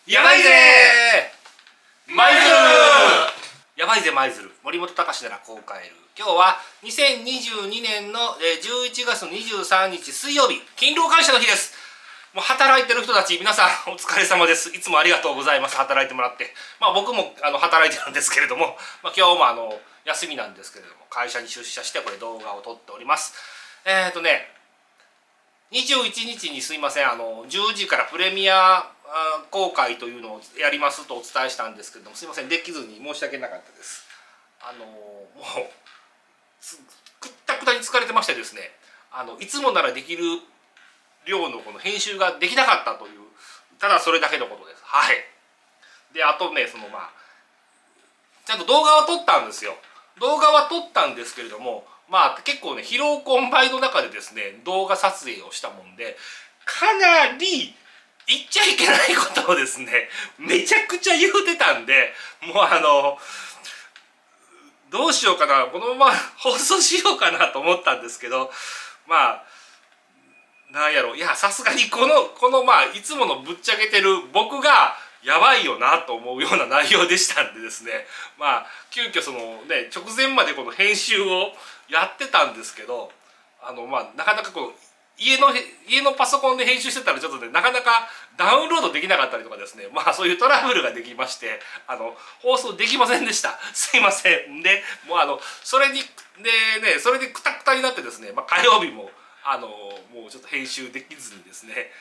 やばいぜ舞鶴。やばいぜ舞鶴、森本隆ならこう帰る。今日は2022年の11月23日水曜日、勤労感謝の日です。もう働いてる人たち皆さんお疲れ様です。いつもありがとうございます。働いてもらって、僕も働いてるんですけれども、今日も休みなんですけれども、会社に出社してこれ動画を撮っております。21日にすいません、10時からプレミア公開というのをやりますとお伝えしたんですけれども、すいません、できずに申し訳なかったです。もうくったくたに疲れてましてですね、いつもならできる量のこの編集ができなかったという、ただそれだけのことです。はい。で、あとね、ちゃんと動画は撮ったんですよ。動画は撮ったんですけれども、結構ね、疲労困憊の中でですね、動画撮影をしたもんで、かなり言っちゃいけないことをですね、めちゃくちゃ言うてたんで、もうどうしようかな、このまま放送しようかなと思ったんですけど、なんやろ、いや、さすがにこのいつものぶっちゃけてる僕がやばいよなと思うような内容でしたんでですね、急遽直前までこの編集をやってたんですけど、なかなか家のパソコンで編集してたらちょっとね、なかなかダウンロードできなかったりとかですね、そういうトラブルができまして、放送できませんでした。すいません。で、もうそれでクタクタになってですね、火曜日ももうちょっと編集できずにですね、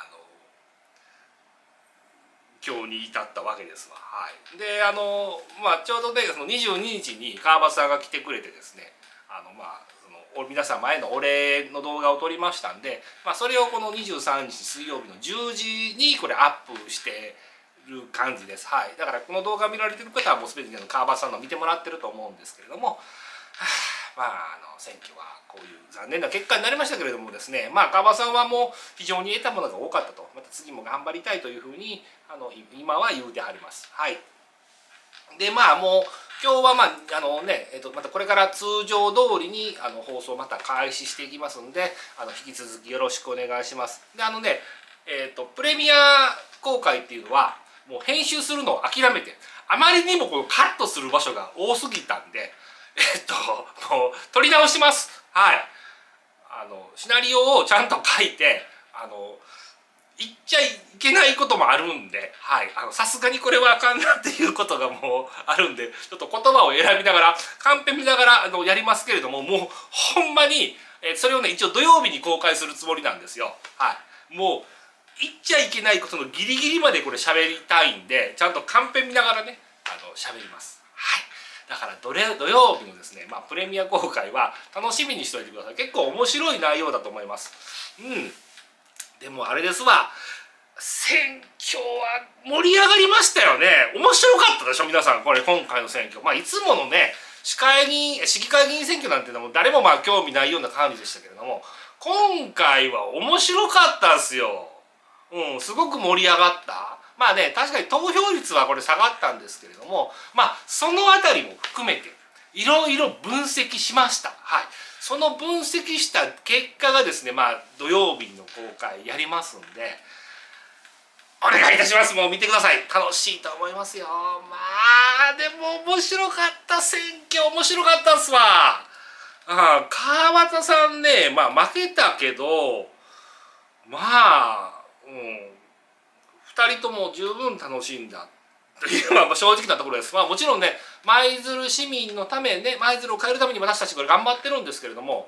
今日に至ったわけですわ。はい。で、ちょうどね、その22日に川端さんが来てくれてですね、皆さん前のお礼の動画を撮りましたんで、それをこの23日水曜日の10時にこれアップしてる感じです。はい。だからこの動画見られてる方はもう全て川端さんの見てもらってると思うんですけれども、選挙はこういう残念な結果になりましたけれどもですね、川端さんはもう非常に得たものが多かったと、また次も頑張りたいというふうに今は言うてはります。はい。で、もう今日はまたこれから通常通りに放送また開始していきますんで、引き続きよろしくお願いします。で、プレミア公開っていうのはもう編集するのを諦めて、あまりにもこのカットする場所が多すぎたんで、もう撮り直します。はい。シナリオをちゃんと書いて、言っちゃいけないこともあるんで、はい。さすがにこれはあかんなっていうことがもうあるんで、ちょっと言葉を選びながら、カンペ見ながらやりますけれども、もうほんまに、それをね、一応土曜日に公開するつもりなんですよ。はい。もう、言っちゃいけないことのギリギリまでこれ喋りたいんで、ちゃんとカンペ見ながらね、喋ります。はい。だから土曜日のですね、プレミア公開は楽しみにしておいてください。結構面白い内容だと思います。でもあれですわ、選挙は盛り上がりましたよね。面白かったでしょ皆さん。これ今回の選挙、いつものね、市議会議員選挙なんていうのも誰も興味ないような感じでしたけれども、今回は面白かったですよ。すごく盛り上がった。確かに投票率はこれ下がったんですけれども、そのあたりも含めていろいろ分析しました。はい。その分析した結果がですね、土曜日の公開やりますんで、お願いいたします。もう見てください。楽しいと思いますよ。でも面白かった。選挙面白かったっすわ。川端さんね、負けたけど、2人とも十分楽しんだというのは正直なところです。もちろんね、舞鶴市民のためね、舞鶴を変えるために私たちこれ頑張ってるんですけれども、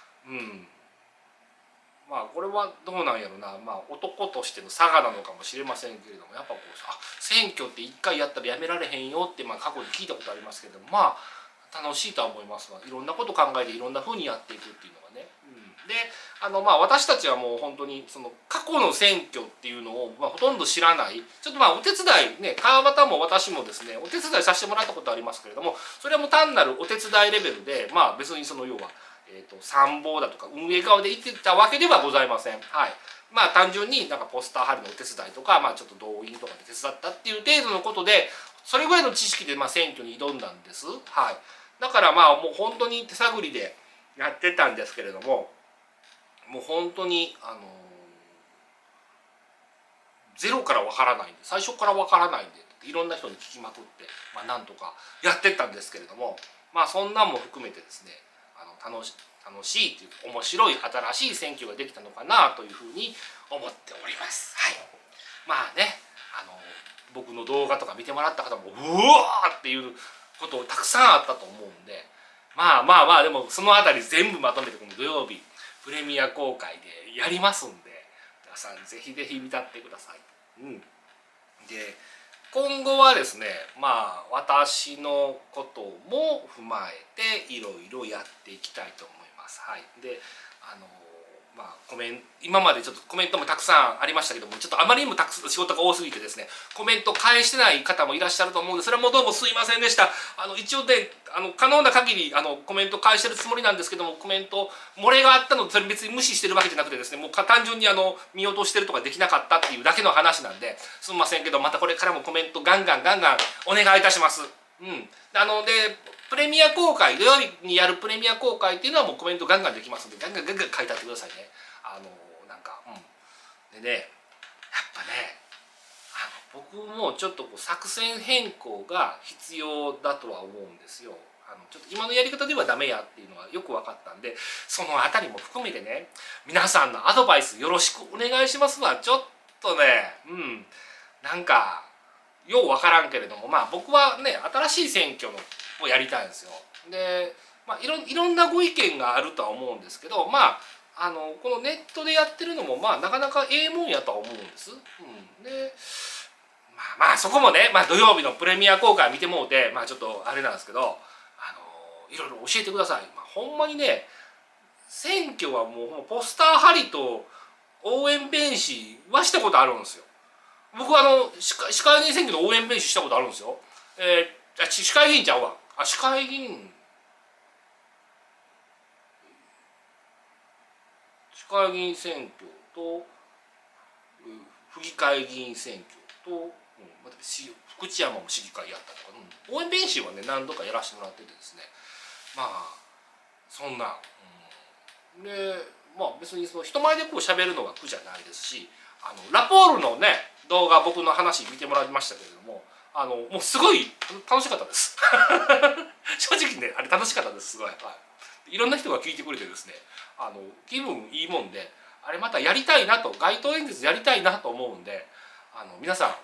これはどうなんやろな、男としての差がなのかもしれませんけれども、やっぱ選挙って1回やったらやめられへんよって過去に聞いたことありますけれども、楽しいとは思いますが、いろんなこと考えていろんな風にやっていくっていうのがね。で、私たちはもう本当にその過去の選挙っていうのをほとんど知らない、ちょっとお手伝いね、川端も私もですねお手伝いさせてもらったことありますけれども、それはもう単なるお手伝いレベルで、別に要は参謀だとか運営側で言ってたわけではございません。はい。単純にポスター貼りのお手伝いとか、ちょっと動員とかで手伝ったっていう程度のことで、それぐらいの知識で選挙に挑んだんです。はい。だからもう本当に手探りでやってたんですけれども、もう本当にゼロからわからないんで、最初からわからないんでいろんな人に聞きまくって、なんとかやってったんですけれども、そんなんも含めてですね、楽しいという面白い新しい選挙ができたのかなというふうに思っております。はい、僕の動画とか見てもらった方もうわーっていうことたくさんあったと思うんで、でもそのあたり全部まとめてこの土曜日プレミア公開でやりますんで、皆さんぜひぜひ見たってください。で今後はですね、私のことも踏まえていろいろやっていきたいと思います。はい、で今までちょっとコメントもたくさんありましたけども、ちょっとあまりにも仕事が多すぎてですね、コメント返してない方もいらっしゃると思うんで、それはもうどうもすいませんでした。一応ね、可能な限りコメント返してるつもりなんですけども、コメント漏れがあったのでそれ別に無視してるわけじゃなくてですね、もう単純に見落としてるとかできなかったっていうだけの話なんで、すみませんけど、またこれからもコメントガンガンお願いいたします。でプレミア公開、土曜日にやるプレミア公開っていうのはもうコメントガンガンできますので、ガンガン書いてあってくださいね。でね、やっぱね、僕もちょっと作戦変更が必要だとは思うんですよ。ちょっと今のやり方ではダメやっていうのはよく分かったんで、そのあたりも含めてね、皆さんのアドバイスよろしくお願いしますわ。ちょっとね、よう分からんけれども、僕はね、新しい選挙をやりたいんですよ。で、いろんなご意見があるとは思うんですけど、このネットでやってるのもなかなかええもんやとは思うんです。でそこもね、土曜日のプレミア公開見てもうて、ちょっとあれなんですけど、いろいろ教えてください。ほんまにね、選挙はもうポスター貼りと応援弁士はしたことあるんですよ。僕市会議員選挙の応援弁士したことあるんですよ。市会議員ちゃうわ。市会議員選挙と府議会議員選挙と、福知山も市議会やったとか、応援弁士はね何度かやらせてもらっててですね、そんな、で別にその人前で喋るのが苦じゃないですし、ラポールのね動画僕の話見てもらいましたけれども、もうすごい楽しかったです正直ね、あれ楽しかったです。すごい、いろんな人が聞いてくれてですね、気分いいもんで、あれまたやりたいなと、街頭演説やりたいなと思うんで、皆さん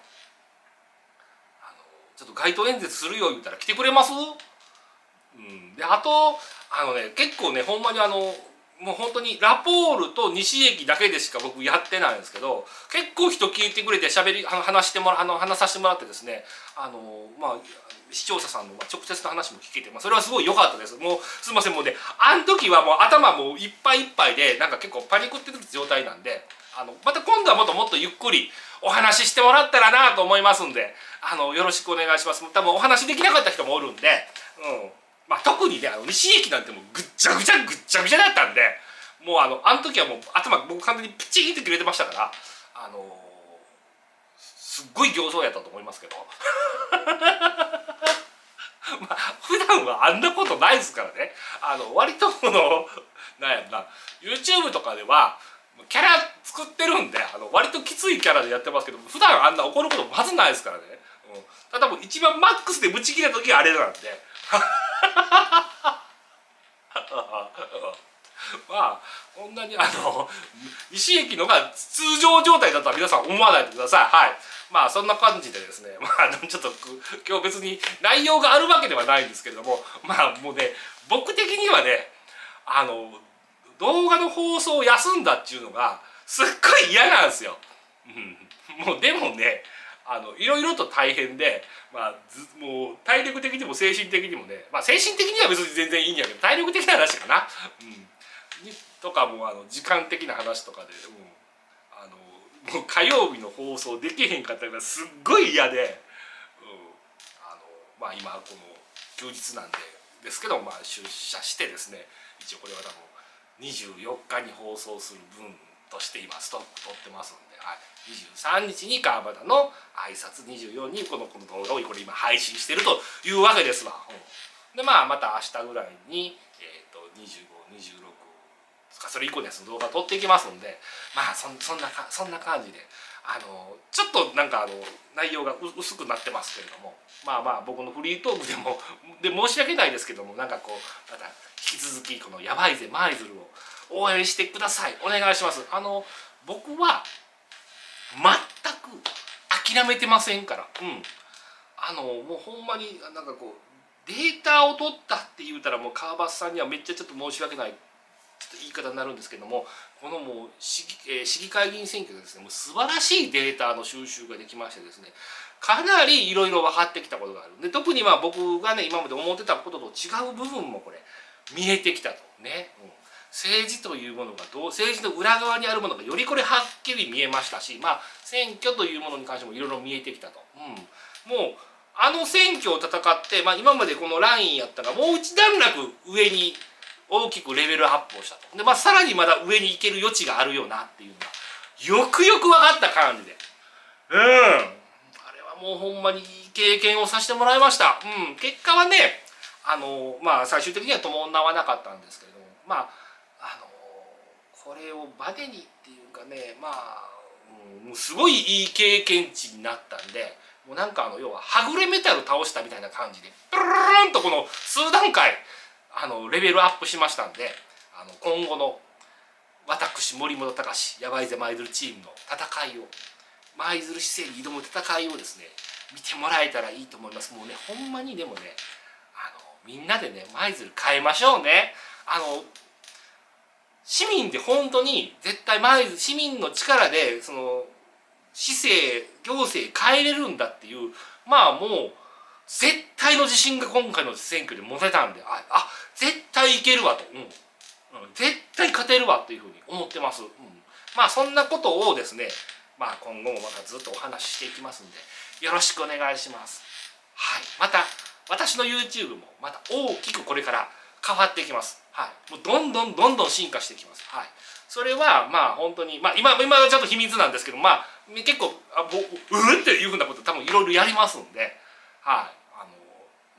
ちょっと街頭演説するよ言ったら来てくれます？であと結構ね、ほんまにもう本当にラポールと西駅だけでしか僕やってないんですけど、結構人聞いてくれて話させてもらってですね、視聴者さんの直接の話も聞けて、それはすごい良かったです。もうすいません、もうね、あの時はもう頭もういっぱいいっぱいで結構パニクってる状態なんで、また今度はもっとゆっくりお話ししてもらったらなと思いますんで、よろしくお願いします。多分お話できなかった人もおるんで、特にね西駅なんてもうぐっちゃぐちゃだったんで、もうあの時はもう頭僕完全にピチンって切れてましたから、すっごい形相やったと思いますけど普段はあんなことないですからね。割となんやろな、 YouTube とかではキャラ作ってるんで、割ときついキャラでやってますけど、普段あんな怒ることまずないですからね。ただもう一番マックスでブチ切れた時はあれなんでこんなに西駅のが通常状態だとは皆さん思わないでください。はい、そんな感じでですね、ちょっと今日別に内容があるわけではないんですけれども、もうね、僕的にはね、動画の放送を休んだっていうのがすっごい嫌なんですよ。もうでもね、いろいろと大変で、もう体力的にも精神的にもね、精神的には別に全然いいんやけど、体力的な話かな、とかも時間的な話とかで、もう火曜日の放送できへんかったのがすっごい嫌で、今この休日なんですけど、出社してですね、一応これは多分24日に放送する分として今ストック取ってますんで、23日に川端の挨拶、24にこの動画をこれ今配信してるというわけですわ。でまた明日ぐらいに、25、26それ以降のやつの動画撮っていきますんで、そんな感じでちょっとなんか内容が薄くなってますけれども、まあまあ僕のフリートークで申し訳ないですけども、なんかこうまた引き続きこのやばいぜ舞鶴を応援してください。お願いします。僕は全く諦めてませんから、もうほんまになんかこうデータを取ったって言うたらもう川端さんにはめっちゃちょっと申し訳ないちょっと言い方になるんですけども、このもう市議会議員選挙でですね、もう素晴らしいデータの収集ができましてですね、かなりいろいろ分かってきたことがある。で特にまあ僕がね今まで思ってたことと違う部分もこれ見えてきたとね、政治というものが政治の裏側にあるものがよりこれはっきり見えましたし、まあ選挙というものに関してもいろいろ見えてきたと、もう選挙を戦って、まあ、今までこのラインやったがもう一段落上に大きくレベルアップをしたと。で、まあ、さらにまだ上に行ける余地があるよなっていうのがよくよく分かった感じで、あれはもうほんまにいい経験をさせてもらいました。結果はねまあ最終的には伴わなかったんですけれども、まあこれをバネにっていうかね、まあ、もうすごいいい経験値になったんで、もうなんか要ははぐれメタル倒したみたいな感じでプルルルンとこの数段階レベルアップしましたんで、今後の私森本隆やばいぜ舞鶴チームの戦いを舞鶴市政に挑む戦いをですね見てもらえたらいいと思います。もうねほんまにでもねみんなでね舞鶴変えましょうね。市民で本当に絶対舞鶴市民の力でその市政行政変えれるんだっていうまあもう絶対の自信が今回の選挙で持てたんで、絶対いけるわと、絶対勝てるわっていうふうに思ってます。まあそんなことをですね、まあ今後もまたずっとお話ししていきますんでよろしくお願いします。はい、また私の YouTube もまた大きくこれから変わっていきます。はい、もうどんどん進化していきます。はい、それはまあ本当にまあ今はちょっと秘密なんですけど、まあ結構っていうふうなこと多分いろいろやりますんで、はい、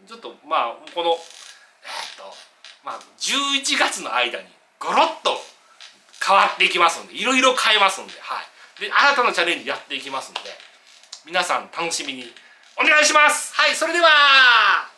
ちょっとまあこのまあ11月の間にゴロッと変わっていきますんで、いろいろ変えますんで、はい、で新たなチャレンジやっていきますんで、皆さん楽しみにお願いします。はい、それでは。